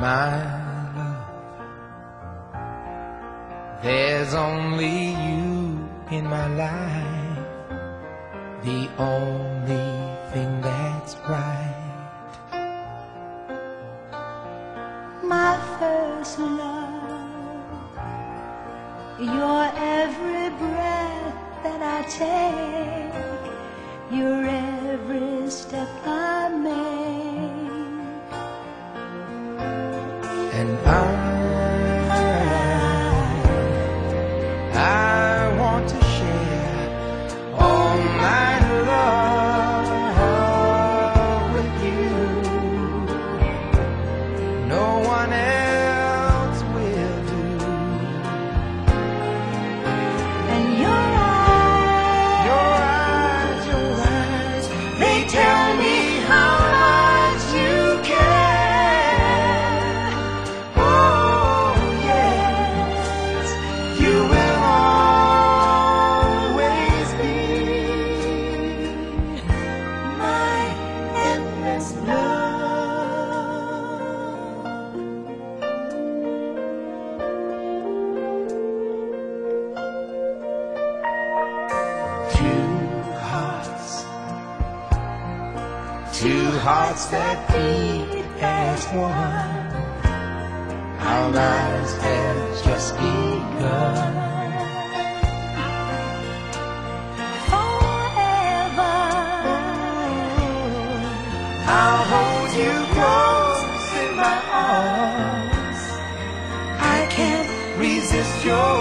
my love. There's only you in my life, the only thing that's right. My first love, your every breath that I take, your every step I make, and I want to share all my love with you. No one else will do. and your eyes, They tell me how much you care. Oh yes, you will always be my endless love. Two hearts that beat as one. Our lives have just begun. Forever, I'll hold you close in my arms. I can't resist your